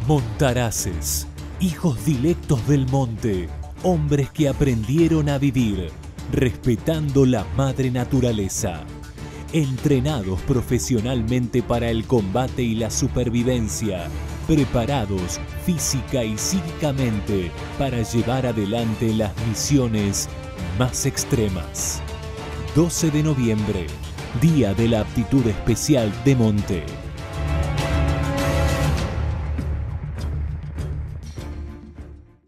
Montaraces, hijos dilectos del monte, hombres que aprendieron a vivir respetando la madre naturaleza, entrenados profesionalmente para el combate y la supervivencia, preparados física y psíquicamente para llevar adelante las misiones más extremas. 12 de noviembre, Día de la Aptitud Especial de Monte.